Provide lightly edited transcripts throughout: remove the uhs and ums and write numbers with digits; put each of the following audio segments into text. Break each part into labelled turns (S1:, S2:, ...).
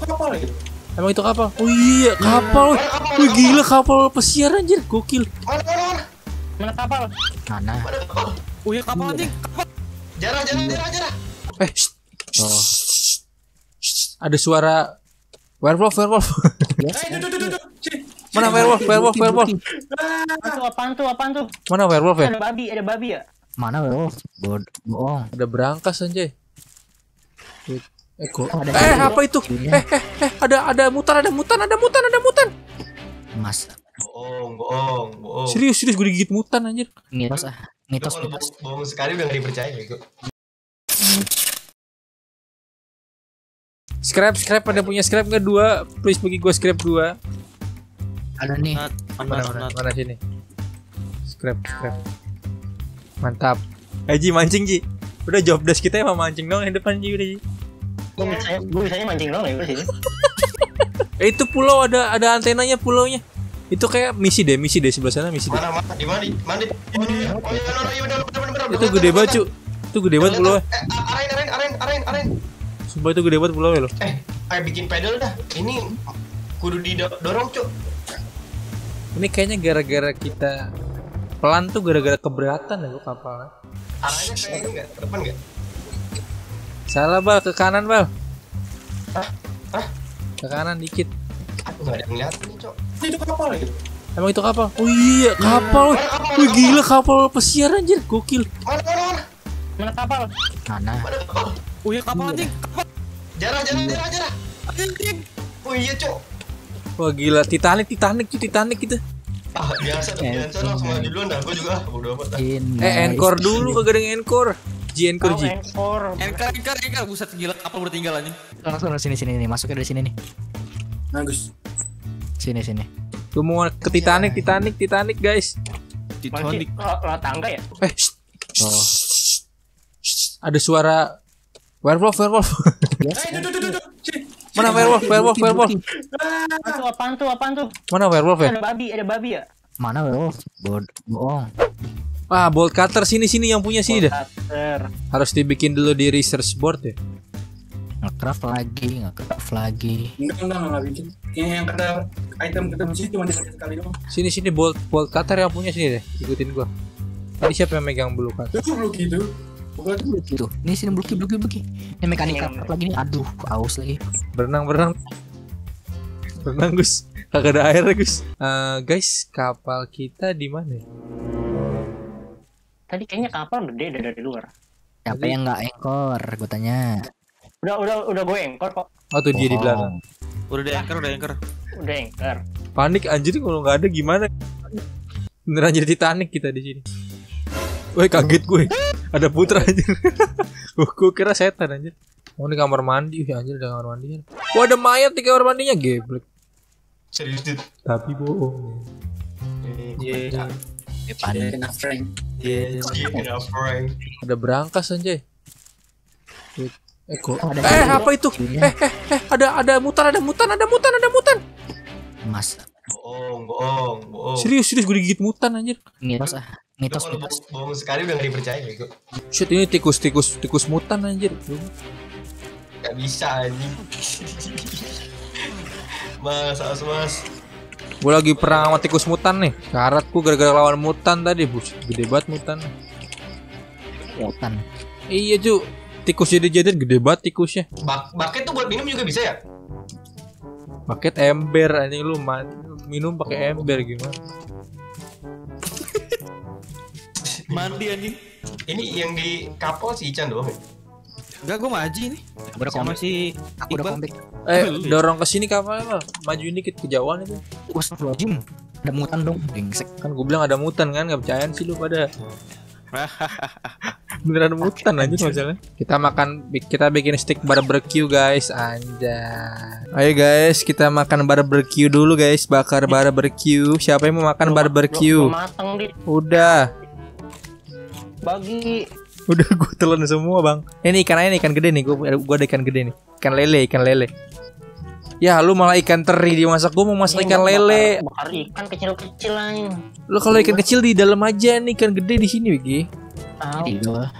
S1: kapal ya?
S2: Emang itu kapal? Oh iya, kapal. Wih gila, kapal pesiar anjir, gokil.
S3: Mana kapal?
S4: Mana?
S3: Oh iya kapal anjing, kapal.
S1: Jarah.
S2: Shh. Ada suara werewolf.
S1: Duduk.
S2: Mana werewolf?
S3: Apaan tuh?
S2: Mana werewolf ya?
S3: Ada babi ya?
S4: Mana werewolf? Bohong.
S2: Ada berangkas anjay. Kok?
S4: Ada
S2: Apa itu? Ada mutan.
S4: Mas.
S1: Bohong.
S2: Serius gue digigit mutan anjir.
S4: Mitos.
S1: Kalau bohong sekali udah gak dipercaya ya kok.
S2: Scrap ada punya scrap enggak 2? Please bagi gue scrap 2.
S4: Ada nih.
S2: Mana sini? Scrap. Mantap. Ji mancing Ji. Udah job desk kita emang mancing dong di depan Ji udah Ji.
S3: Gue bisanya mancing dong ya udah sini.
S2: Itu pulau ada antenanya pulaunya. Itu kayak misi deh sebelah sana misi deh.
S1: Mana? Di mana? Oh iya bener.
S2: Itu gede banget cu. Itu gede banget pulau.
S1: Aren.
S2: Sumpah itu gede banget pulau loh.
S1: Ayo bikin pedal dah. Ini kudu didorong cuk.
S2: Ini kayaknya gara-gara kita pelan tuh gara-gara keberatan ya kapalnya.
S1: Arahnya kayak ini enggak? Ke depan enggak?
S2: Salah Bal, ke kanan Bal.
S1: Hah?
S2: Ke kanan dikit.
S1: Enggak ada yang lihat nih cuk. Itu kapal ya?
S2: Emang itu kapal? Oh iya, kapal. Wih gila, kapal pesiar anjir, gokil.
S3: Mana kapal?
S4: Mana?
S3: Oh iya kapal anjing, kapal.
S1: Jarah.
S3: Anjing.
S1: Oh iya cuk.
S2: Wah gila, Titanic gitu.
S1: Biasa langsung aja duluan dah. Gua juga bodo amat dah.
S2: Encore dulu kagak ada yang encore. Encore.
S3: Encore. Buset gila kapal udah tinggal anjing.
S4: Langsung sini nih, masuknya dari sini nih.
S1: Bagus.
S4: Sini.
S2: Gue mau ke Titanic guys.
S3: Titanic. Lewat tangga ya?
S4: Oh.
S2: Ada suara werewolf.
S1: Duduk.
S2: Mana werewolf?
S3: Apaan tuh?
S2: Mana werewolf ya?
S3: Ada babi ya?
S4: Mana werewolf? Bohong.
S2: Bolt cutter sini yang punya sini dah.
S3: Cutter.
S2: Harus dibikin dulu di research board ya.
S4: Nge-craft lagi.
S1: Enggak bikin. Yang kata item ketemu sini cuma sekali doang.
S2: Sini bolt cutter yang punya sini deh. Ikutin gua. Tadi siapa yang megang blue cutter?
S1: Itu belum gitu. Bukan
S4: Tuh, ini sini bluki. Ini mekanik lagi nih. Aduh, aus lagi.
S2: Berenang Gus. Kagak ada air Gus. Guys, kapal kita di mana?
S3: Tadi kayaknya kapal gede dari luar.
S4: Siapa yang nggak ekor? Gue tanya.
S3: Udah gue engkor kok.
S2: Oh tuh dia di belakang.
S3: Udah engkor.
S2: Panik anjir kalau nggak ada gimana? Beneran jadi Titanic kita di sini. Woi kaget gue. Ada putra anjir. Gue kira setan anjir. Oh ini kamar mandi anjir, ada kamar mandinya. Wah ada mayat di kamar mandinya, geblek.
S1: serius dit.
S2: Tapi bohong.
S4: Panik.
S2: Ada berangkas anjay. Kok? Apa itu? Ada mutan.
S4: Mas.
S1: Bohong.
S2: Serius gue digigit mutan anjir.
S4: Mitos.
S1: Kalau bohong sekali udah gak dipercaya ya kok.
S2: Shit ini tikus mutan anjir.
S1: Gak bisa anjing. Mas.
S2: Gue lagi perang sama tikus mutan nih. Karatku gara-gara lawan mutan tadi, bus. Gede banget mutan. Iya cu. Tikus jadi gede banget tikusnya.
S1: Bucket tuh buat minum juga bisa ya?
S2: Bucket ember anjing lu minum pakai ember gimana?
S3: Mandi anjing.
S1: Ini yang di kapal si Ican doang ya?
S3: Enggak, gue maji nih. Sama si Iqbal.
S2: Dorong ke sini kapalnya Mal. Majuin dikit kejauhan itu.
S4: Astagfirullahaladzim. Ada mutan dong, brengsek.
S2: Kan gue bilang ada mutan kan, enggak percayaan sih lu pada. Beneran mutan aja masalahnya. Kita bikin stick barbecue guys, anjay. Ayo guys, kita makan barbecue dulu guys, bakar barbecue. Siapa yang mau makan barbecue? Udah.
S3: Bagi.
S2: Udah gue telan semua bang. Ini ikan gede nih, gue ada ikan gede nih. Ikan lele. Ya lu malah ikan teri dimasak, gue mau masak ikan lele.
S3: Bakar ikan kecil-kecil aja.
S2: Lu kalau ikan kecil di dalam aja nih, ikan gede di sini Wiki.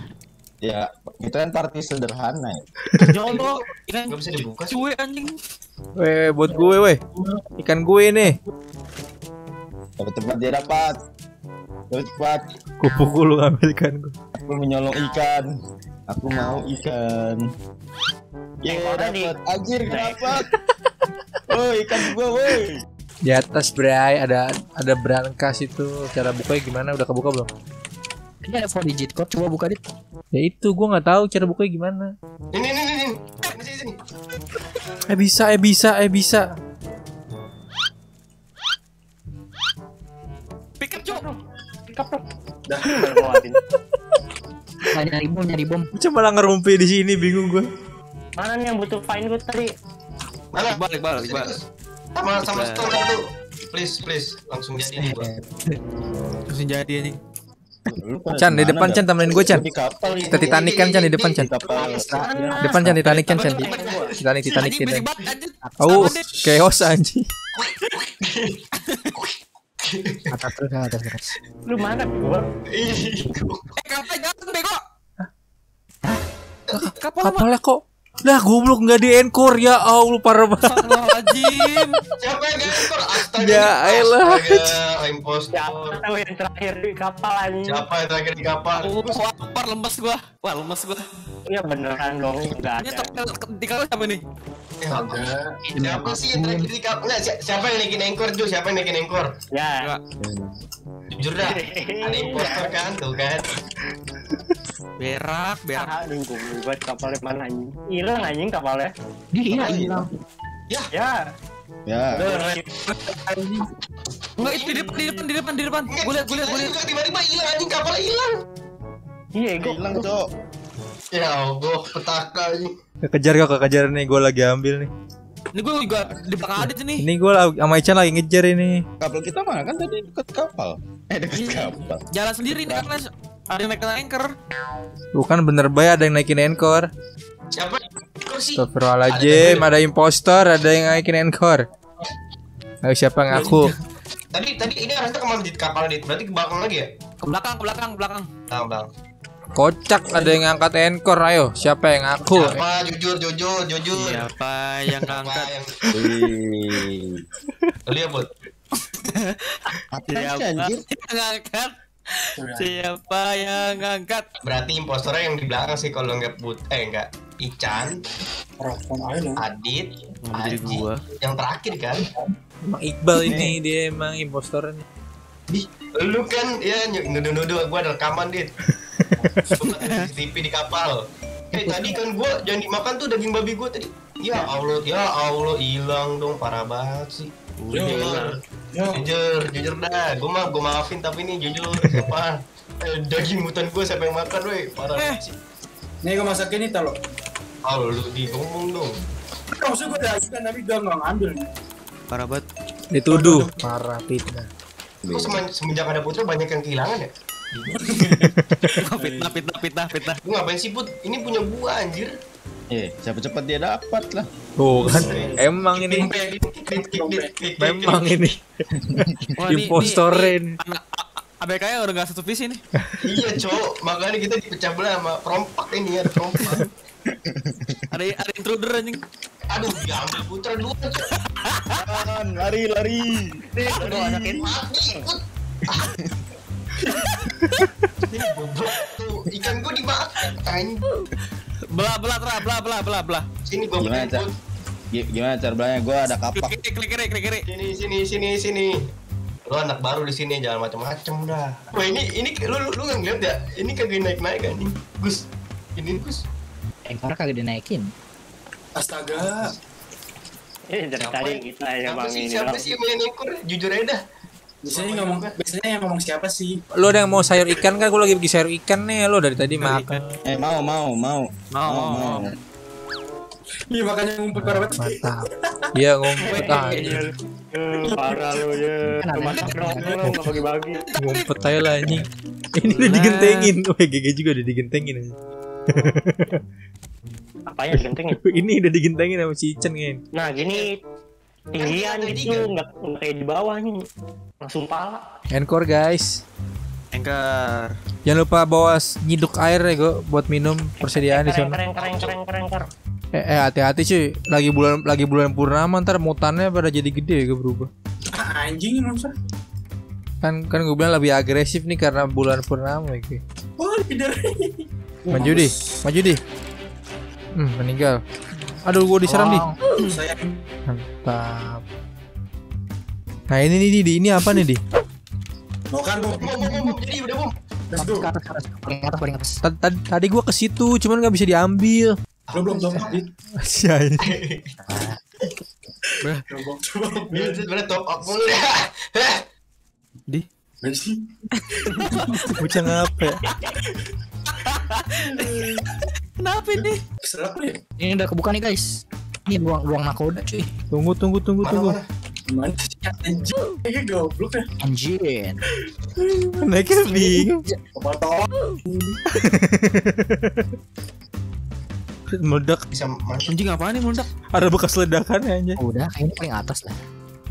S5: Ya, itu kan party sederhana ya.
S3: Jomblo, ikan
S1: Gak bisa dibuka sih.
S3: cuy anjing.
S2: Weh, buat gue weh. Ikan gue nih.
S5: Dapat cepat dia dapat. Dapat cepat.
S2: Kupu lu ngambil ikan gue.
S5: Aku menyolong ikan. Aku mau ikan. Dapat. Anjir dapat. Oh, ikan gua woi.
S2: Di atas Bray ada brankas itu. Cara bukanya gimana? Udah kebuka belum?
S4: Ini ada 4 digit code, coba buka dit.
S2: Ya itu gua nggak tahu cara bukanya gimana.
S1: Ini. Sini.
S2: Bisa.
S3: Pick up, Cok.
S1: Dah, baru lewatin.
S4: Nah, nyari bom.
S2: Macam malah ngerumpi di sini, bingung gua.
S6: Mana nih yang butuh fine gue tadi?
S1: Mana?
S3: Balik.
S1: Sama store satu. Please, langsung jadi nih gua.
S3: Langsung jadi anjing.
S2: Chan di depan Chan, temenin gue Chan.
S5: Di kapal
S2: Kita Titanic kan Chan di depan Chan.
S5: Di kapal.
S2: Depan Chan Titanic kan Chan. Titanic.
S3: Anjing berisik banget anjing.
S2: Oh, chaos anjing.
S4: Atas.
S6: Lu mana gua?
S3: Kapal jangan bego. Kapal
S2: Kapalnya kok? Lah goblok nggak di encore ya Allah parah banget.
S3: Astagfirullahaladzim.
S1: Siapa yang ngangkor? Astaga.
S2: Ya elah.
S1: Impostor.
S6: Siapa tahu yang terakhir di kapal anjing?
S1: Siapa yang terakhir di kapal?
S3: Lapar lemes gua. Wah, lemes gua.
S6: Iya beneran dong, enggak
S3: Ini
S6: ada.
S3: di kapal siapa nih?
S1: Siapa sih yang terakhir di kapal? Enggak, siapa yang naikin anchor tuh? Siapa yang naikin anchor?
S6: Ya.
S1: Jujur dah. Ada impostor kan tuh kan.
S3: Berak.
S6: Ah, nunggu buat kapalnya mana anjing? Hilang anjing kapalnya.
S4: Dia hilang.
S6: Ya.
S5: Ya.
S3: Enggak, itu di depan. Gua lihat.
S1: Tiba-tiba hilang anjing, kapalnya hilang.
S6: Iya, gua
S5: Hilang, Cok.
S1: Ya Allah, petaka anjing.
S2: Kekejar nih, gue lagi ambil nih.
S3: Ini gua juga di belakang Adit nih.
S2: Ini gue sama Ican lagi ngejar ini.
S5: Kapal kita mana kan tadi dekat kapal. Dekat kapal.
S3: Jalan sendiri nih karena ada yang naik anchor.
S2: Bukan bener bay ada yang naikin encore.
S1: Siapa? Kursi.
S2: Astagfirullahaladzim, ada impostor, ada yang naikin encore. Ayo siapa ngaku?
S1: Tadi ini harusnya kemana di kapal dit? Berarti ke belakang lagi ya?
S3: Ke belakang.
S1: Bang.
S2: Kocak ada yang ngangkat encore, ayo siapa yang ngaku?
S1: Siapa? Jujur.
S3: Siapa yang ngangkat?
S5: Wih.
S1: Lu ya, Bud?
S5: Apa sih anjir?
S3: Yang ngangkat? Siapa yang ngangkat?
S1: Berarti impostornya yang di belakang sih kalau enggak enggak Ican, Adit,
S3: Jadi
S1: Aji,
S3: gua.
S1: yang terakhir kan?
S2: Emang Iqbal ini dia emang impostornya.
S1: Lu kan ya nuduh-nuduh gua ada rekaman dit. CCTV di kapal. Tadi kan gua jangan dimakan tuh daging babi gua tadi. Ya Allah hilang dong, parah banget sih. Jujur dah, gua maafin tapi nih jujur siapa? Daging hutan gua siapa yang makan weh, parah banget sih.
S7: Nih gue masakin nih talo.
S1: Lu ngomong dong.
S7: Maksud gue udah ikan tapi gue nggak ngambil.
S3: Parah banget.
S2: Dituduh, parah fitnah.
S1: Kok semenjak ada Putra banyak yang kehilangan ya?
S3: Fitnah.
S1: Lu ngapain sih Put? Ini punya gua anjir.
S5: Siapa cepat dia dapat lah.
S2: Tuh kan, emang ini, memang ini impostorin.
S3: ABK-nya udah gak satu visi nih.
S1: Iya cowok, makanya kita dipecah belah sama perompak ini ada perompak.
S3: Ada intruder anjing.
S1: Aduh, diambil Putra dulu.
S5: Lari.
S6: Aduh, asakin.
S1: Mati, Put. Ini goblok tuh, ikan gua dimakan. Anjing.
S3: Belah.
S1: Sini gua
S5: Gimana,
S1: benerin
S5: Cak?
S1: Put.
S5: Gimana cara belanya? Gua ada kapak.
S3: Klik kiri.
S1: Sini. Lu anak baru di sini jangan macem-macem dah. Wah ini lu nggak ngeliat ya? Ini kagak naik kan nih, Gus. Ini Gus.
S4: Engkor kagak dinaikin.
S7: Astaga.
S6: Dari tadi kita yang bang ini.
S1: Siapa sih yang main ekor? Jujur aja dah.
S7: Biasanya yang ngomong siapa sih?
S2: Lo ada yang mau sayur ikan kan? Gue lagi bikin sayur ikan nih. Lo dari tadi makan.
S5: Mau.
S7: Iya makanya ngumpet parah banget.
S2: Mantap. Iya ngumpet aja.
S6: Parah lu ya. Cuma nongkrong nggak bagi-bagi.
S2: Ngumpet aja lah anjing. Ini udah digentengin. Wah GG juga udah digentengin.
S6: Apanya digentengin?
S2: Ini udah digentengin sama si Icen kan.
S6: Nah gini tinggian gitu nggak kayak di bawah nih langsung pala.
S2: Encore guys.
S3: Anchor.
S2: Jangan lupa bawa nyiduk air ya gue buat minum persediaan di sana.
S6: Keren.
S2: Hati-hati cuy. Lagi bulan purnama ntar mutannya pada jadi gede ya berubah.
S7: Anjing masa.
S2: Kan gue bilang lebih agresif nih karena bulan purnama ya. Cuy.
S7: Oh, tidak.
S2: Maju di. Meninggal. Aduh, gue diserang di.
S7: Saya
S2: Mantap. Nah ini apa nih di?
S7: mau kan bom.
S1: Jadi udah bom.
S7: Let's go.
S4: Ke atas, paling atas.
S2: Tadi gue ke situ, cuman nggak bisa diambil.
S7: Belum.
S2: Sia ini.
S7: Coba.
S1: Dia sebenarnya top up mulu ya.
S2: Di.
S7: Messi.
S2: Bocah ngapa ya?
S3: Kenapa ini?
S7: Keselak nih.
S4: Ini udah kebuka nih guys. Ini ruang nakoda cuy.
S2: Tunggu.
S1: Mana?
S7: Gimana sih anjing? Ini goblok ya.
S4: Anjir.
S2: Naiknya bingung.
S7: Apa tau?
S2: Meledak.
S1: Bisa masuk.
S3: Anjing apaan nih meledak?
S2: Ada bekas ledakannya aja.
S4: Udah, kayaknya paling atas lah.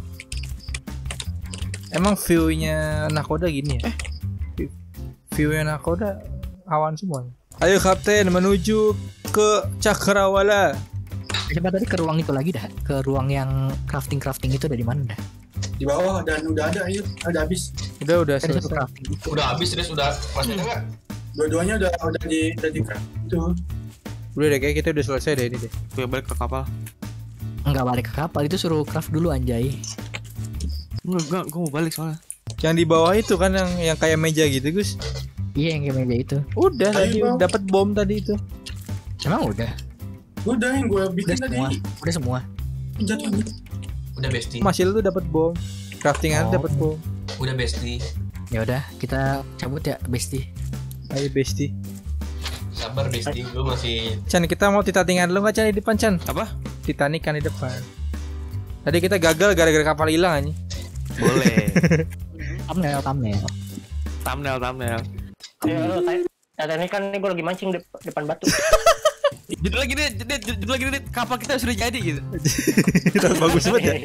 S2: Emang view-nya nakoda gini ya? View-nya nakoda awan semua. Ayo kapten menuju ke Cakrawala.
S4: Coba tadi ke ruang itu lagi dah. Ke ruang yang crafting itu dari mana dah?
S7: Di bawah dan udah ada, ayo. Ada habis.
S2: Udah
S4: Ada satu
S2: selesai.
S4: crafting.
S1: Udah habis Des, udah masih ada enggak?
S7: Dua-duanya udah di itu.
S2: Udah deh, kayak kita udah selesai deh ini deh.
S3: Gue balik ke kapal.
S4: Enggak balik ke kapal, itu suruh craft dulu anjay.
S3: Enggak, gue mau balik soalnya.
S2: Yang di bawah itu kan yang kayak meja gitu, Gus.
S4: Iya yang kayak meja itu.
S2: Udah
S7: Ayo,
S2: tadi
S7: Bang.
S2: dapat bom tadi itu.
S4: Emang udah?
S7: Udah yang gue
S4: Udah
S7: bikin tadi.
S4: semua. Udah semua.
S7: Jatuh.
S1: Udah bestie.
S2: Masil tuh dapat bom. Craftingan
S4: Oh.
S2: dapat bom.
S1: Udah bestie.
S4: Ya udah, kita cabut ya, bestie.
S2: Ayo bestie.
S1: Sabar bestie, gue masih
S2: Chan, kita mau titatingan dulu nggak Chan di depan Chan?
S3: Apa?
S2: Titanic kan di depan. Tadi kita gagal gara-gara kapal hilang aja.
S3: Boleh.
S4: Thumbnail.
S3: Thumbnail.
S6: Ya lo tadi kan nih gue lagi mancing depan batu.
S3: Judul lagi nih, kapal kita sudah jadi gitu.
S2: Bagus banget ya.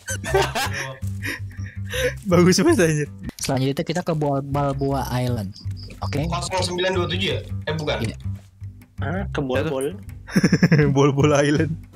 S2: Bagus banget anjir.
S4: Selanjutnya kita ke Balboa Island. Oke.
S1: 0927 ya? Bukan.
S4: Iya.
S6: Ah, ke bol-bol.
S2: Bol-bol island.